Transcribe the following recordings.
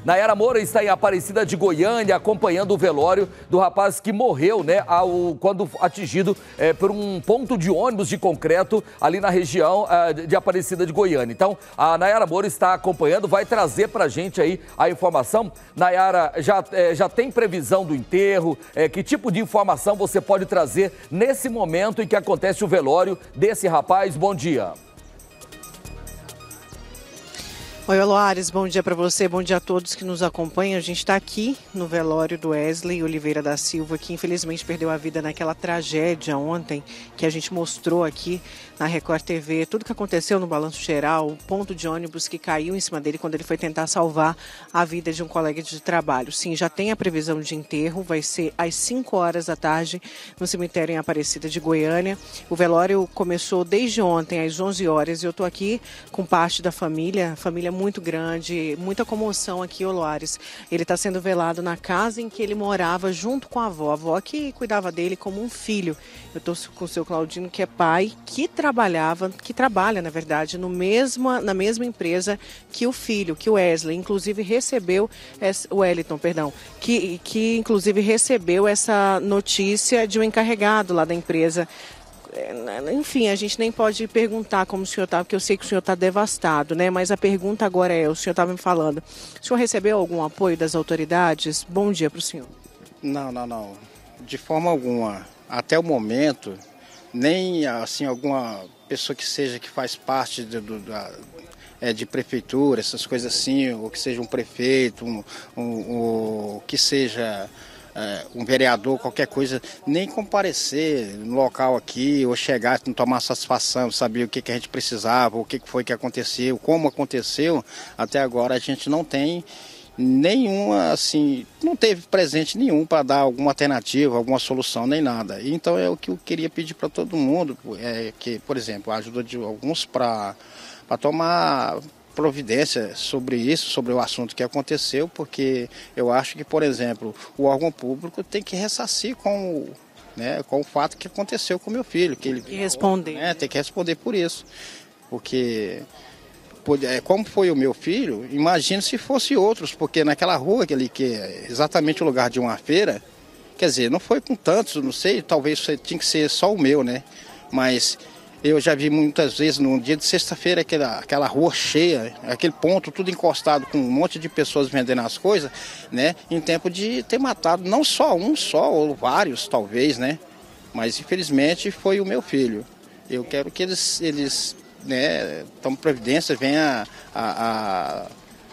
Nayara Moura está em Aparecida de Goiânia, acompanhando o velório do rapaz que morreu, né, quando atingido por um ponto de ônibus de concreto ali na região de Aparecida de Goiânia. Então, a Nayara Moura está acompanhando, vai trazer pra gente aí a informação. Nayara, já tem previsão do enterro? Que tipo de informação você pode trazer nesse momento em que acontece o velório desse rapaz? Bom dia. Oi, Loares, bom dia para você, bom dia a todos que nos acompanham. A gente está aqui no velório do Wesley Oliveira da Silva, que infelizmente perdeu a vida naquela tragédia ontem, que a gente mostrou aqui na Record TV, tudo que aconteceu no balanço geral, o ponto de ônibus que caiu em cima dele quando ele foi tentar salvar a vida de um colega de trabalho. Sim, já tem a previsão de enterro, vai ser às 5 horas da tarde no cemitério em Aparecida de Goiânia. O velório começou desde ontem às 11 horas e eu estou aqui com parte da família muito grande, muita comoção aqui, Loares. Ele está sendo velado na casa em que ele morava junto com a avó que cuidava dele como um filho. Eu estou com o seu Claudino, que é pai, que trabalha, na verdade, na mesma empresa que o filho, que o Wesley, inclusive recebeu, o Wellington, perdão, que inclusive recebeu essa notícia de um encarregado lá da empresa. Enfim, a gente nem pode perguntar como o senhor está, porque eu sei que o senhor está devastado, né? Mas a pergunta agora o senhor estava me falando, o senhor recebeu algum apoio das autoridades? Bom dia para o senhor. Não. De forma alguma. Até o momento, nem assim alguma pessoa que faz parte de prefeitura, essas coisas assim, ou que seja um prefeito, que seja um vereador, qualquer coisa, nem comparecer no local aqui, ou chegar, não tomar satisfação, saber o que a gente precisava, o que foi que aconteceu, como aconteceu. Até agora a gente não tem nenhuma, assim, não teve presente nenhum para dar alguma alternativa, alguma solução, nem nada. Então é o que eu queria pedir para todo mundo, que, por exemplo, a ajuda de alguns para tomar providência sobre isso, sobre o assunto que aconteceu, porque eu acho que, por exemplo, o órgão público tem que ressarcir com o fato que aconteceu com meu filho. Que ele responder. Tem que responder por isso. Porque, como foi o meu filho, imagine se fosse outros, porque naquela rua que é exatamente o lugar de uma feira, quer dizer, não foi com tantos, não sei, talvez tinha que ser só o meu, né? Mas eu já vi muitas vezes no dia de sexta-feira aquela rua cheia, aquele ponto tudo encostado com um monte de pessoas vendendo as coisas, né? Em tempo de ter matado não só um ou vários talvez, né? Mas infelizmente foi o meu filho. Eu quero que eles tomem providência, venham a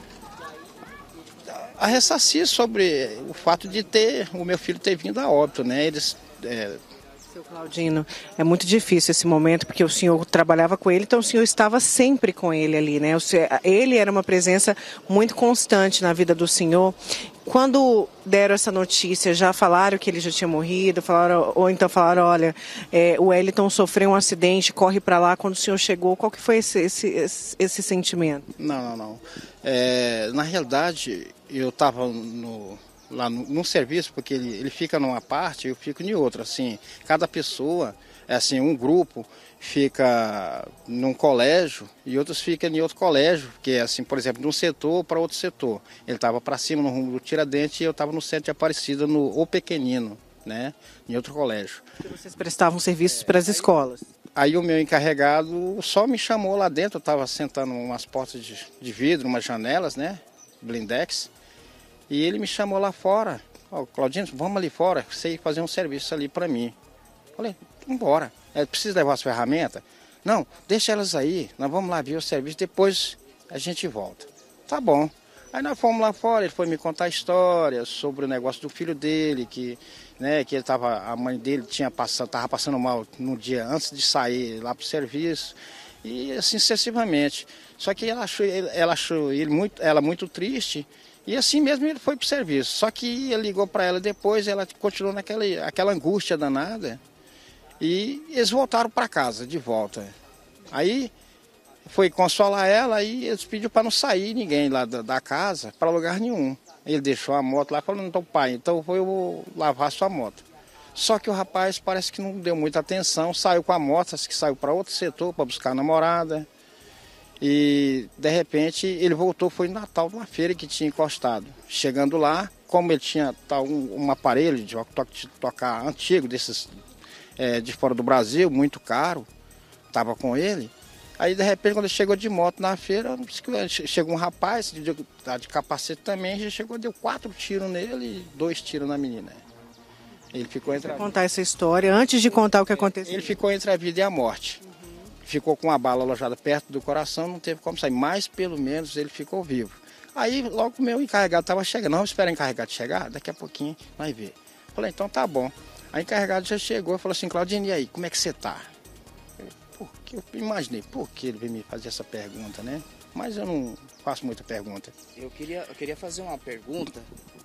ressarcir sobre o fato de o meu filho ter vindo a óbito, né? Seu Claudino, é muito difícil esse momento, porque o senhor trabalhava com ele, então o senhor estava sempre com ele ali, né? Ele era uma presença muito constante na vida do senhor. Quando deram essa notícia, já falaram que ele já tinha morrido, ou então falaram, olha, o Wellington sofreu um acidente, corre para lá. Quando o senhor chegou, qual que foi esse sentimento? Não. Na realidade, eu estava lá no serviço, porque ele fica numa parte, eu fico em outra, assim, cada pessoa, assim, um grupo fica num colégio e outros ficam em outro colégio, que é assim, por exemplo, de um setor para outro setor. Ele estava para cima no rumo do Tiradentes e eu estava no centro de Aparecida, no O Pequenino, né, em outro colégio. E vocês prestavam serviços para as escolas? Aí o meu encarregado só me chamou lá dentro, eu estava sentando umas portas de vidro, umas janelas, né, blindex. E ele me chamou lá fora, Claudino, vamos ali fora, você ir fazer um serviço ali para mim. Falei, vambora, precisa levar as ferramentas? Não, deixa elas aí, nós vamos lá ver o serviço, depois a gente volta. Tá bom. Aí nós fomos lá fora, ele foi me contar a história sobre o negócio do filho dele, que a mãe dele estava passando mal no dia antes de sair lá para o serviço, e assim sucessivamente. Só que ela achou ela muito triste. E assim mesmo ele foi para o serviço. Só que ele ligou para ela depois, ela continuou aquela angústia danada. E eles voltaram para casa, de volta. Aí foi consolar ela e eles pediram para não sair ninguém lá da casa, para lugar nenhum. Ele deixou a moto lá e falou, então pai, então eu vou lavar sua moto. Só que o rapaz parece que não deu muita atenção, saiu com a moto, acho que saiu para outro setor para buscar a namorada. E, de repente, ele voltou, foi no Natal, numa feira que tinha encostado. Chegando lá, como ele tinha um aparelho de tocar antigo, desses de fora do Brasil, muito caro, estava com ele. Aí, de repente, quando ele chegou de moto na feira, chegou um rapaz, de capacete também, já chegou, deu 4 tiros nele e 2 tiros na menina. Ele ficou entre contar essa história, antes de contar o que aconteceu. Ele ficou entre a vida e a morte. Ficou com a bala alojada perto do coração, não teve como sair, mas pelo menos ele ficou vivo. Aí logo o meu encarregado estava chegando, não, espera o encarregado chegar, daqui a pouquinho vai ver. Falei, então tá bom. Aí o encarregado já chegou e falou assim, Claudinho, e aí, como é que você tá? Eu imaginei, por que ele veio me fazer essa pergunta, né? Mas eu não faço muita pergunta. Eu queria fazer uma pergunta.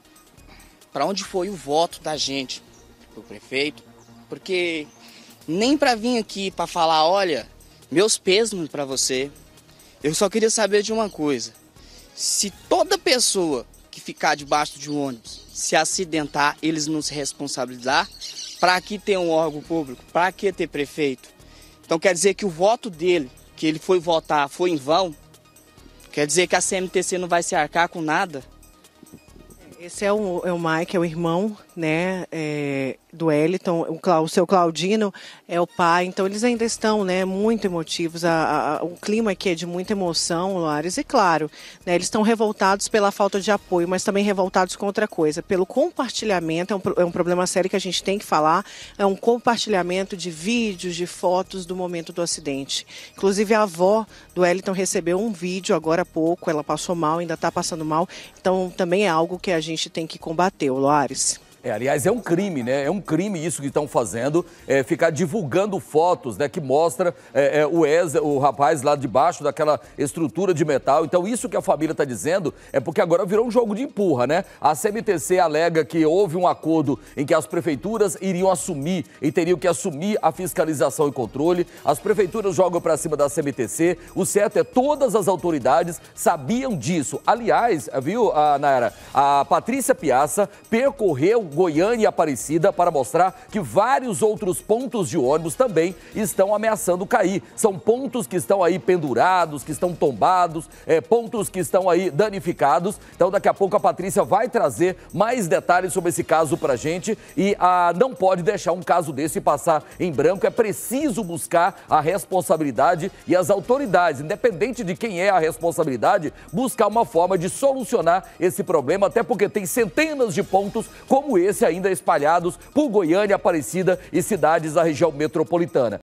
Para onde foi o voto da gente, do prefeito? Porque nem para vir aqui para falar, olha, meus pêsames para você. Eu só queria saber de uma coisa. Se toda pessoa que ficar debaixo de um ônibus se acidentar, eles não se responsabilizar, para que ter um órgão público? Para que ter prefeito? Então quer dizer que o voto dele, que ele foi votar, foi em vão? Quer dizer que a CMTC não vai se arcar com nada? Esse é o Mike, é o irmão, né, do Wellington, o seu Claudino é o pai, então eles ainda estão, né, muito emotivos, o clima aqui é de muita emoção, Loares, e claro, né, eles estão revoltados pela falta de apoio, mas também revoltados com outra coisa, pelo compartilhamento, é um problema sério que a gente tem que falar, é um compartilhamento de vídeos, de fotos do momento do acidente. Inclusive a avó do Wellington recebeu um vídeo agora há pouco, ela passou mal, ainda está passando mal, então também é algo que a gente tem que combater, Loares. Aliás, é um crime, né? É um crime isso que estão fazendo, ficar divulgando fotos, né, que mostra o rapaz lá debaixo daquela estrutura de metal. Então, isso que a família está dizendo é porque agora virou um jogo de empurra, né? A CMTC alega que houve um acordo em que as prefeituras iriam assumir e teriam que assumir a fiscalização e controle. As prefeituras jogam para cima da CMTC. O certo é todas as autoridades sabiam disso. Aliás, viu, Nayara, a Patrícia Piazza percorreu Goiânia e Aparecida para mostrar que vários outros pontos de ônibus também estão ameaçando cair. São pontos que estão aí pendurados, que estão tombados, pontos que estão aí danificados. Então daqui a pouco a Patrícia vai trazer mais detalhes sobre esse caso pra gente e não pode deixar um caso desse passar em branco. É preciso buscar a responsabilidade e as autoridades, independente de quem é a responsabilidade, buscar uma forma de solucionar esse problema, até porque tem centenas de pontos como esse ainda espalhados por Goiânia, Aparecida e cidades da região metropolitana.